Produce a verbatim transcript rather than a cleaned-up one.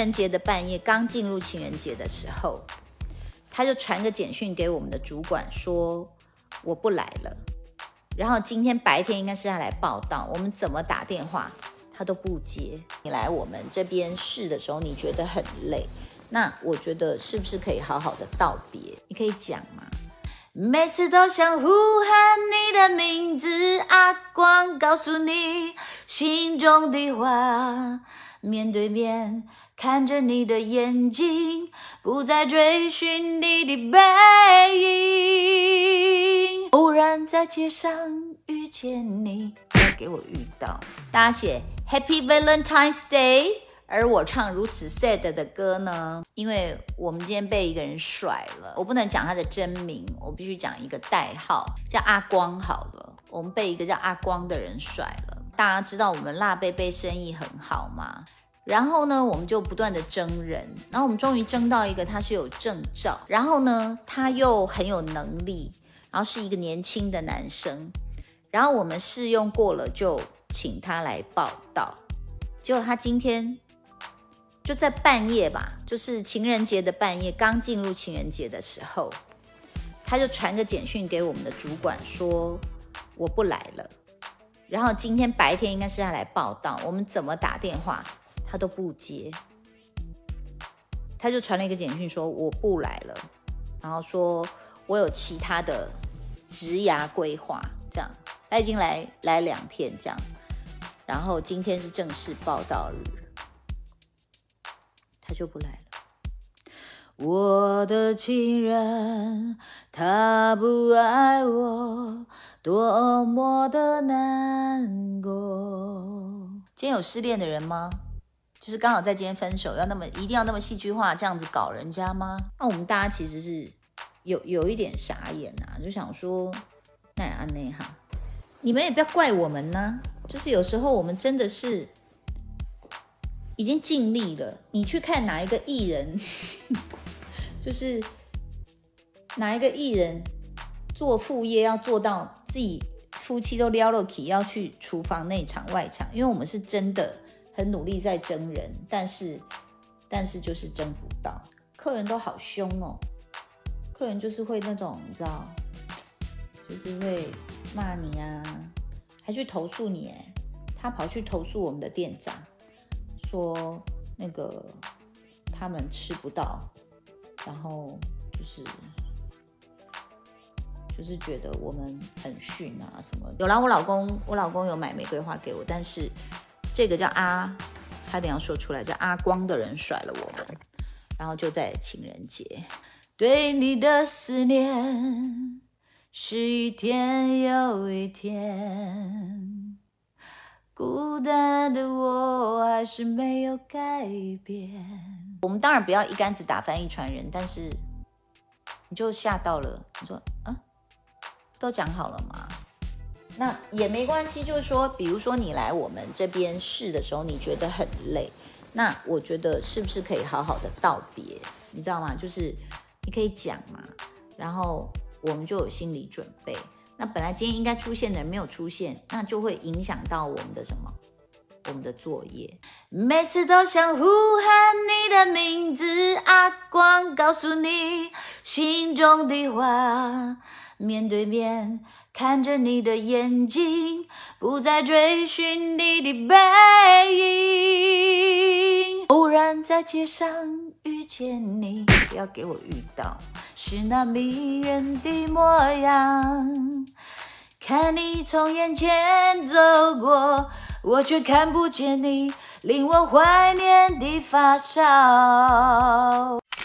人节的半夜，刚进入情人节的时候，他就传个简讯给我们的主管说我不来了。然后今天白天应该是他来报道，我们怎么打电话他都不接。你来我们这边试的时候，你觉得很累，那我觉得是不是可以好好的道别？你可以讲吗？每次都想呼喊你的名字，阿光告诉你心中的话，面对面看着你的眼睛，不再追寻你的背影。偶然在街上遇见你，不要给我遇到。大家写 Happy Valentine's Day， 而我唱如此 sad 的歌呢，因为我们今天被一个人甩了，我不能讲他的真名，我必须讲一个代号，叫阿光好了。我们被一个叫阿光的人甩了。大家知道我们辣贝贝生意很好吗？然后呢，我们就不断的征人，然后我们终于征到一个他是有证照，然后呢，他又很有能力，然后是一个年轻的男生，然后我们试用过了，就请他来报道。结果他今天就在半夜吧，就是情人节的半夜，刚进入情人节的时候，他就传个简讯给我们的主管说我不来了。然后今天白天应该是他来报道，我们怎么打电话他都不接，他就传了一个简讯说我不来了，然后说我有其他的职涯规划，这样他已经来来两天这样，然后今天是正式报道日，他就不来了。我的情人他不爱我，多么的难过。今天有失恋的人吗？就是刚好在今天分手，要那么一定要那么戏剧化这样子搞人家吗？那我们大家其实是有有一点傻眼啊，就想说那也安内哈，你们也不要怪我们呢，就是有时候我们真的是已经尽力了。你去看哪一个艺人就是哪一个艺人做副业要做到自己夫妻都撩了起，要去厨房内场外场，因为我们是真的很努力在征人，但是但是就是征不到，客人都好凶哦，客人就是会那种你知道，就是会骂你啊，还去投诉你耶。他跑去投诉我们的店长，说那个他们吃不到，然后就是就是觉得我们很逊啊什么。有啦，我老公我老公有买玫瑰花给我，但是这个叫阿，差点要说出来，叫阿光的人甩了我们，然后就在情人节，对你的思念是一天又一天，孤单的我还是没有改变。我们当然不要一竿子打翻一船人，但是你就吓到了，你说啊，都讲好了吗？那也没关系，就是说，比如说你来我们这边试的时候，你觉得很累，那我觉得是不是可以好好的道别，你知道吗？就是你可以讲嘛，然后我们就有心理准备。那本来今天应该出现的人没有出现，那就会影响到我们的什么？我们的作业。每次都想呼喊你的名字，阿光告诉你心中的话，面对面看着你的眼睛，不再追寻你的背影。偶然在街上遇见你，不要给我遇到，是那迷人的模样，看你从眼前走过，我却看不见你令我怀念的发梢。